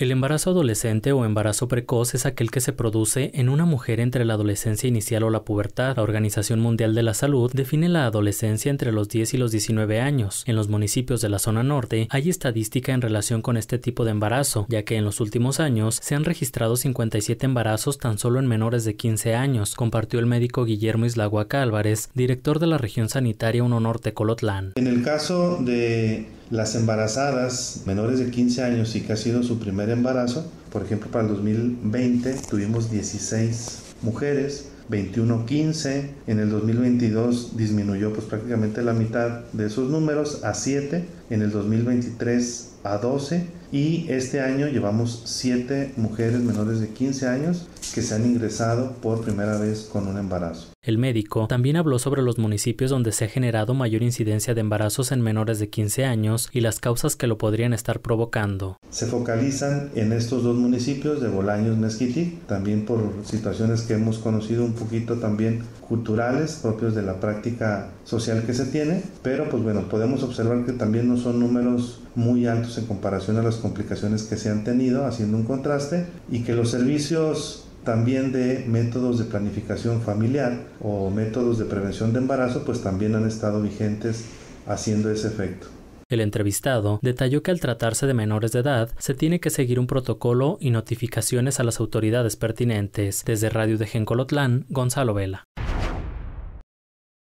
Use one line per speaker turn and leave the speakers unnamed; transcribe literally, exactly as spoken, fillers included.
El embarazo adolescente o embarazo precoz es aquel que se produce en una mujer entre la adolescencia inicial o la pubertad. La Organización Mundial de la Salud define la adolescencia entre los diez y los diecinueve años. En los municipios de la zona norte hay estadística en relación con este tipo de embarazo, ya que en los últimos años se han registrado cincuenta y siete embarazos tan solo en menores de quince años, compartió el médico Guillermo Islahuaca Álvarez, director de la región sanitaria uno Norte Colotlán.
En el caso de las embarazadas menores de quince años y que ha sido su primer embarazo, por ejemplo, para el dos mil veinte tuvimos dieciséis mujeres, veintiuno quince, en el dos mil veintidós disminuyó pues prácticamente la mitad de esos números a siete, en el dos mil veintitrés a doce y este año llevamos siete mujeres menores de quince años que se han ingresado por primera vez con un embarazo.
El médico también habló sobre los municipios donde se ha generado mayor incidencia de embarazos en menores de quince años y las causas que lo podrían estar provocando.
Se focalizan en estos dos municipios de Bolaños, Mezquitic, también por situaciones que hemos conocido un poquito también culturales propios de la práctica social que se tiene, pero pues bueno, podemos observar que también no son números muy altos en comparación a las complicaciones que se han tenido, haciendo un contraste, y que los servicios también de métodos de planificación familiar o métodos de prevención de embarazo pues también han estado vigentes haciendo ese efecto.
El entrevistado detalló que al tratarse de menores de edad se tiene que seguir un protocolo y notificaciones a las autoridades pertinentes. Desde Radio de Colotlán, Gonzalo Vela.